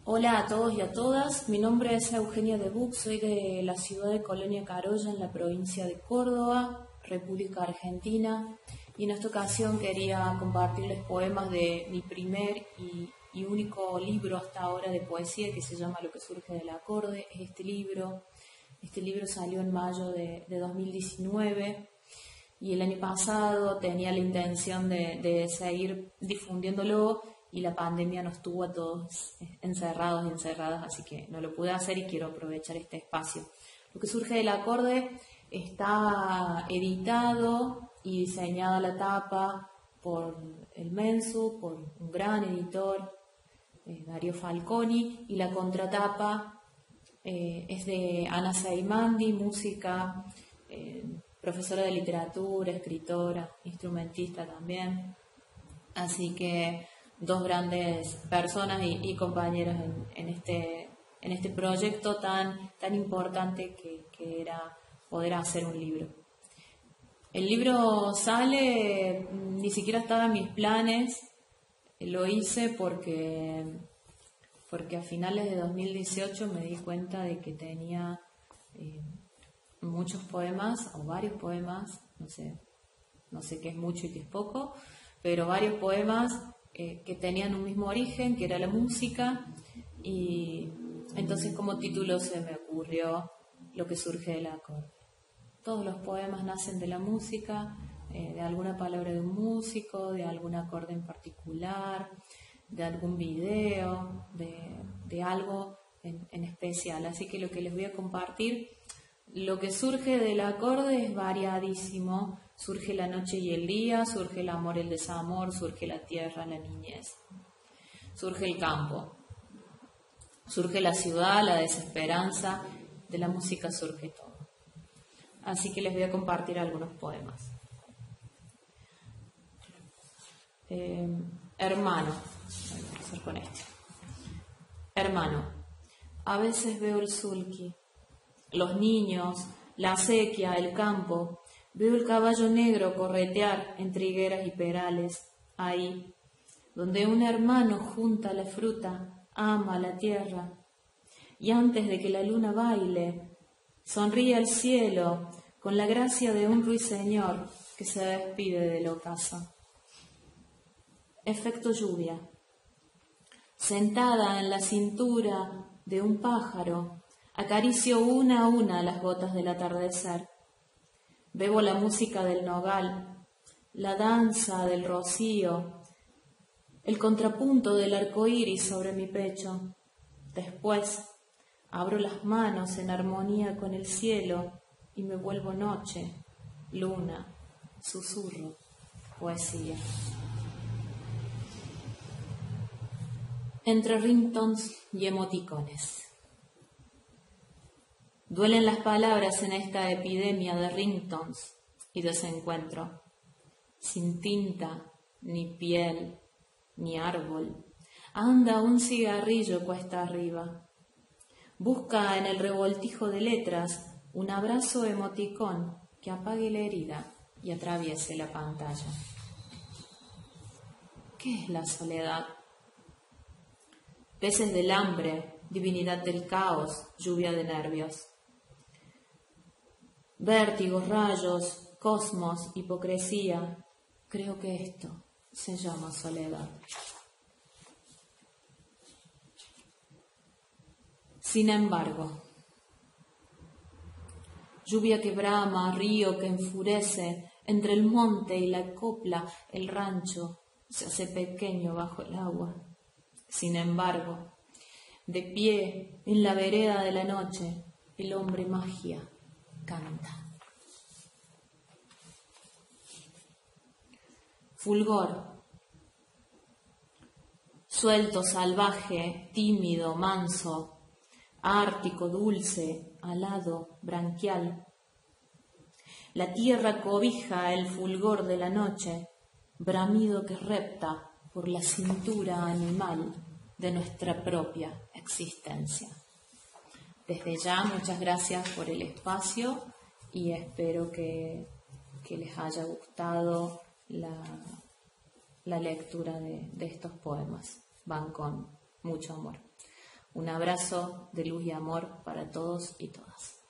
Hola a todos y a todas, mi nombre es Eugenia de Buch, soy de la ciudad de Colonia Carolla en la provincia de Córdoba, República Argentina, y en esta ocasión quería compartirles poemas de mi primer y único libro hasta ahora de poesía que se llama Lo que surge del acorde. Es este libro salió en mayo de 2019 y el año pasado tenía la intención de seguir difundiéndolo, y la pandemia nos tuvo a todos encerrados y encerradas, así que no lo pude hacer y quiero aprovechar este espacio. Lo que surge del acorde está editado y diseñada la tapa por el Mensu, por un gran editor, Dario Falconi, y la contratapa es de Ana Seimandi, música, profesora de literatura, escritora, instrumentista también. Así que dos grandes personas y compañeros en este proyecto tan importante que era poder hacer un libro. El libro sale, ni siquiera estaba en mis planes, lo hice porque a finales de 2018 me di cuenta de que tenía muchos poemas, o varios poemas, no sé qué es mucho y qué es poco, pero varios poemas que tenían un mismo origen, que era la música, y entonces como título se me ocurrió Lo que surge del acorde. Todos los poemas nacen de la música, de alguna palabra de un músico, de algún acorde en particular, de algún video, de algo en especial. Así que lo que les voy a compartir, lo que surge del acorde es variadísimo. Surge la noche y el día, surge el amor y el desamor, surge la tierra, la niñez. Surge el campo, surge la ciudad, la desesperanza, de la música surge todo. Así que les voy a compartir algunos poemas. Hermano, voy a empezar con este. Hermano, a veces veo el sulky, los niños, la acequia, el campo. Veo el caballo negro corretear entre higueras y perales, ahí, donde un hermano junta la fruta, ama la tierra, y antes de que la luna baile, sonríe al cielo con la gracia de un ruiseñor que se despide del ocaso. Efecto lluvia. Sentada en la cintura de un pájaro, acaricio una a una las gotas del atardecer. Bebo la música del nogal, la danza del rocío, el contrapunto del arco iris sobre mi pecho. Después abro las manos en armonía con el cielo y me vuelvo noche, luna, susurro, poesía. Entre ringtones y emoticones. Duelen las palabras en esta epidemia de ringtones y desencuentro. Sin tinta, ni piel, ni árbol, anda un cigarrillo cuesta arriba. Busca en el revoltijo de letras un abrazo emoticón que apague la herida y atraviese la pantalla. ¿Qué es la soledad? Peces del hambre, divinidad del caos, lluvia de nervios. Vértigos, rayos, cosmos, hipocresía. Creo que esto se llama soledad. Sin embargo, lluvia que brama, río que enfurece, entre el monte y la copla, el rancho se hace pequeño bajo el agua. Sin embargo, de pie en la vereda de la noche, el hombre magia canta. Fulgor. Suelto, salvaje, tímido, manso, ártico, dulce, alado, branquial. La tierra cobija el fulgor de la noche, bramido que repta por la cintura animal de nuestra propia existencia. Desde ya, muchas gracias por el espacio y espero que les haya gustado la lectura de estos poemas. Van con mucho amor. Un abrazo de luz y amor para todos y todas.